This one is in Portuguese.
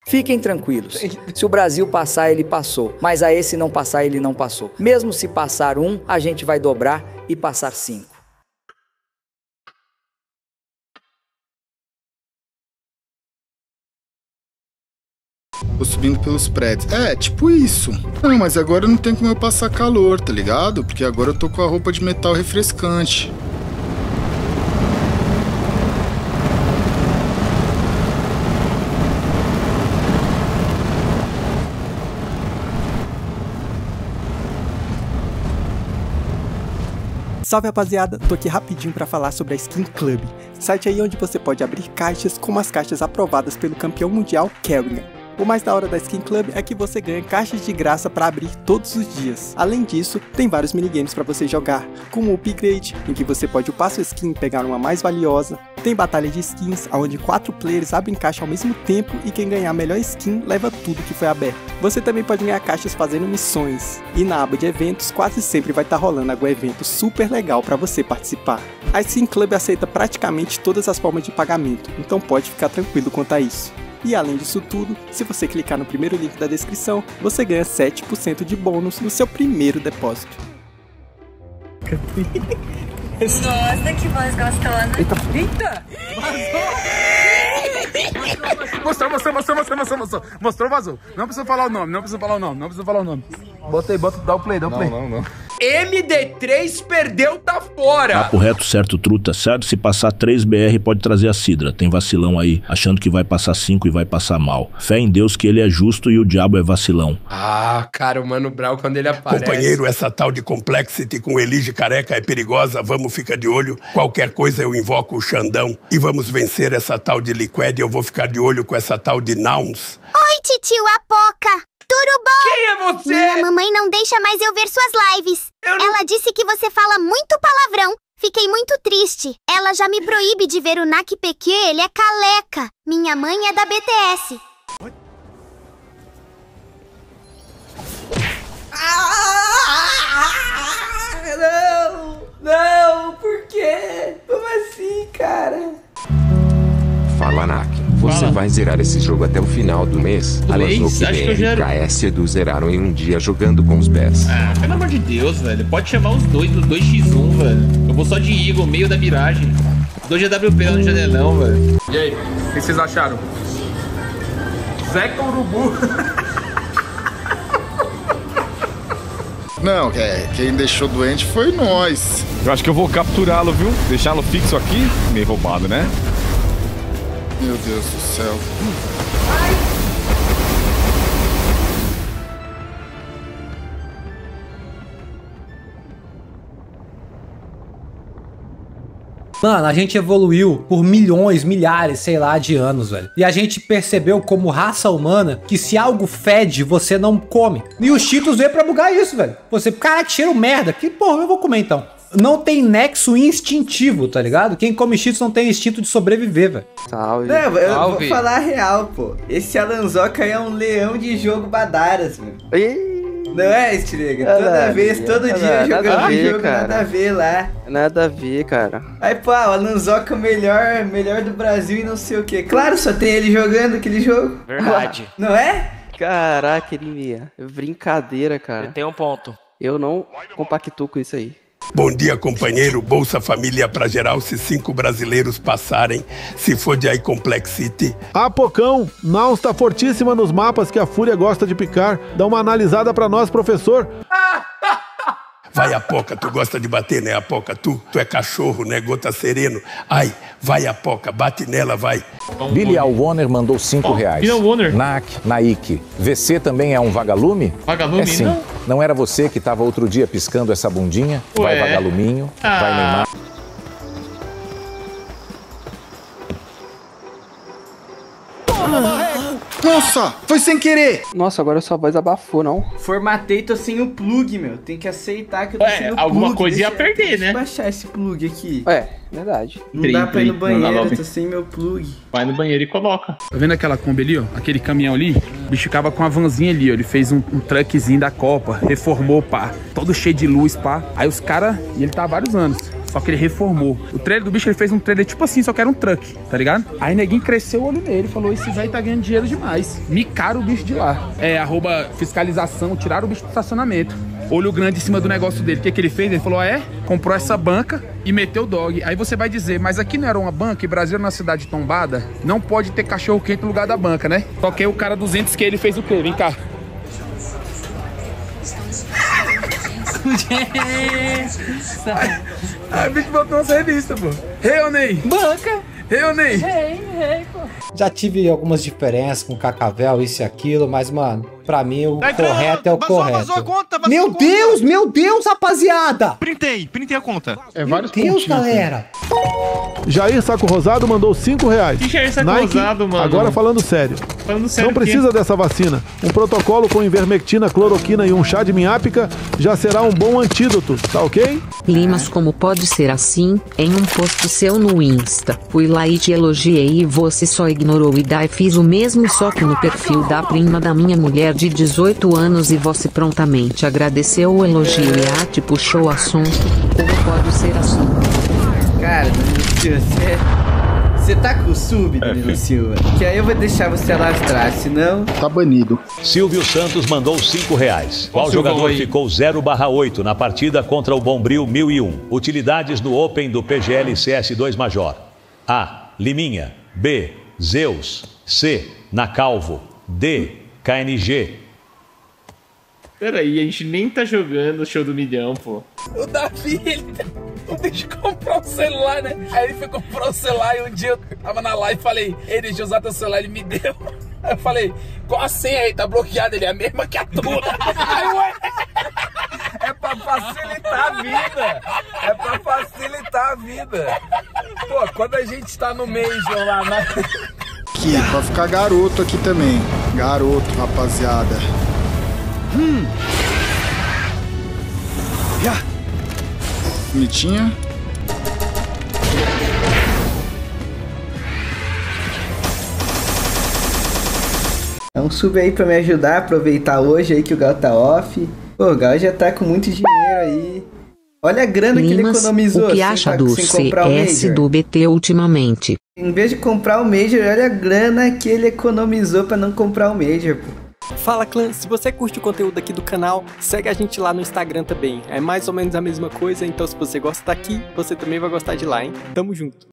Fiquem tranquilos, se o Brasil passar, ele passou, mas a esse não passar, ele não passou. Mesmo se passar um, a gente vai dobrar e passar 5. Tô subindo pelos prédios. É, tipo isso. Não, mas agora não tem como eu passar calor, tá ligado? Porque agora eu tô com a roupa de metal refrescante. Salve rapaziada, tô aqui rapidinho pra falar sobre a Skin Club, site aí onde você pode abrir caixas como as caixas aprovadas pelo campeão mundial Kerrigan. O mais da hora da Skin Club é que você ganha caixas de graça para abrir todos os dias. Além disso, tem vários minigames para você jogar, como o Upgrade, em que você pode upar sua skin e pegar uma mais valiosa. Tem batalha de skins, onde 4 players abrem caixa ao mesmo tempo e quem ganhar a melhor skin leva tudo que foi aberto. Você também pode ganhar caixas fazendo missões. E na aba de eventos, quase sempre vai estar rolando algum evento super legal para você participar. A Skin Club aceita praticamente todas as formas de pagamento, então pode ficar tranquilo quanto a isso. E além disso tudo, se você clicar no primeiro link da descrição, você ganha 7% de bônus no seu primeiro depósito. Nossa, que voz gostosa. Eita! Mostrou, vazou. Não precisa falar o nome, Dá o play. Não. MD3 perdeu, tá fora. Papo reto, certo, truta, certo? Se passar 3 BR pode trazer a Sidra. Tem vacilão aí, achando que vai passar 5 e vai passar mal. Fé em Deus que ele é justo e o diabo é vacilão. Ah, cara, o Mano Brown quando ele aparece. Companheiro, essa tal de Complexity com Elige Careca é perigosa, vamos ficar de olho. Qualquer coisa eu invoco o Xandão e vamos vencer essa tal de Liquid. Eu vou ficar de olho com essa tal de Nouns. Oi, titio Apoca. Tudo bom? Quem é você? Minha mamãe não deixa mais eu ver suas lives. Ela disse que você fala muito palavrão. Fiquei muito triste. Ela já me proíbe de ver o Nak PQ, ele é careca. Minha mãe é da BTS. Não, por quê? Como assim, cara? Fala, Nak. Você vai zerar esse jogo até o final do mês? As BR e KS Edu zeraram em um dia jogando com os pés. Ah, pelo amor de Deus, velho. Pode chamar os dois do 2x1, velho. Eu vou só de Eagle, meio da miragem. 2 GWP lá no janelão, velho. E aí, o que vocês acharam? Zeca Urubu. Não, quem deixou doente foi nós. Eu acho que eu vou capturá-lo, viu? Deixá-lo fixo aqui? Meio roubado, né? Meu Deus do céu. Mano, a gente evoluiu por milhões, milhares, sei lá, de anos, velho. E a gente percebeu como raça humana que se algo fede, você não come. E os Cheetos veio pra bugar isso, velho. Você, caraca, cheiro merda. Que porra eu vou comer então? Não tem nexo instintivo, tá ligado? Quem come Cheetos não tem instinto de sobreviver, velho. Salve. Não, eu vou falar a real, pô. Esse Alanzoca aí é um leão de jogo badaras, mano. Não é, Estrega? Toda vez, todo dia jogando jogo, nada a ver lá. Nada a ver, cara. Aí, pô, o Alanzoca melhor do Brasil e não sei o quê. Claro, só tem ele jogando aquele jogo. Verdade. Não é? Caraca, ele brincadeira, cara. Tem um ponto. Eu não compactuo com isso aí. Bom dia, companheiro. Bolsa Família pra geral se 5 brasileiros passarem. Se for de iComplexity. Apocão, Nouns tá fortíssima nos mapas que a Fúria gosta de picar. Dá uma analisada pra nós, professor. Vai, Apoca, tu gosta de bater, né, Apoca? Tu é cachorro, né, Gota Sereno? Ai, vai, Apoca, bate nela, vai. Billy Warner mandou R$5. Billy Warner. Nak, Naik. VC também é um vagalume? Vagalume, é sim. Não era você que tava outro dia piscando essa bundinha? Ué. Vai, vagaluminho. Vai, Neymar. Nossa, foi sem querer. Nossa, agora sua voz abafou, não? Formatei, tô sem o plug, meu. Tem que aceitar que eu tô sem o plug. Alguma coisa ia perder, né? Deixa eu baixar esse plug aqui. Verdade. Não dá pra ir no banheiro, tô sem meu plug. Vai no banheiro e coloca. Tá vendo aquela Kombi ali, ó? Aquele caminhão ali? O bicho ficava com a vanzinha ali, ó. Ele fez um truckzinho da Copa, reformou, pá. Todo cheio de luz, pá. Aí os caras... E ele tá há vários anos. Só que ele reformou. O trailer do bicho, ele fez um trailer tipo assim, só que era um truck, tá ligado? Aí neguinho cresceu o olho nele, falou, esse velho tá ganhando dinheiro demais. Micaram o bicho de lá. Arroba fiscalização, tiraram o bicho do estacionamento. Olho grande em cima do negócio dele. O que ele fez? Ele falou, comprou essa banca e meteu o dog. Aí você vai dizer, mas aqui não era uma banca e Brasil era uma cidade tombada? Não pode ter cachorro quente no lugar da banca, né? Só que aí o cara 200 que ele fez o quê? Vem cá. Aí o bicho botou uma revista, pô. Ney. Banca. Ney. Pô. Já tive algumas diferenças com Cacavel, isso e aquilo, mas, mano, pra mim o correto é o correto. Meu Deus, rapaziada! Printei a conta. Vários Deus, galera. Jair Saco Rosado mandou R$5. Que Jair Saco Nike, Rosado, mano? agora falando sério. Não precisa dessa vacina. Um protocolo com ivermectina, cloroquina e um chá de minhápica já será um bom antídoto, tá ok? Limas, como pode ser assim? Em um post seu no Insta, fui lá e te elogiei e você só ignorou e daí fiz o mesmo só que no perfil da prima da minha mulher de 18 anos e você prontamente agradeceu o elogio e puxou o assunto. Como pode ser assim? Cara, você tá com o sub, Danilo Silva? Que aí eu vou deixar você lastrar, senão... Tá banido. Silvio Santos mandou R$5. Qual jogador ficou 0/8 na partida contra o Bombril 1001? Utilidades no Open do PGL CS2 Major. A. Liminha. B. Zeus. C. Nacalvo. D. KNG. Peraí, a gente nem tá jogando o show do milhão, pô. O Davi, ele deixa eu comprar um celular, né? Aí ele foi comprar um celular e um dia eu tava na live e falei, ei, deixa eu usar teu celular, ele me deu. Aí eu falei, qual a senha aí? Tá bloqueada, ele é a mesma que a tua. Aí, ué, é pra facilitar a vida. É pra facilitar a vida. Pô, quando a gente tá no Major lá na... Aqui, pra ficar garoto aqui também. Garoto, rapaziada. Bonitinha. É um sub aí pra me ajudar a aproveitar hoje aí que o Gal tá off. Pô, o Gal já tá com muito dinheiro aí. Olha a grana que ele economizou. O que acha do CS do BT ultimamente? Em vez de comprar o Major, olha a grana que ele economizou pra não comprar o Major, pô. Fala, clã, se você curte o conteúdo aqui do canal, segue a gente lá no Instagram também. É mais ou menos a mesma coisa, então se você gosta daqui, você também vai gostar de lá, hein? Tamo junto.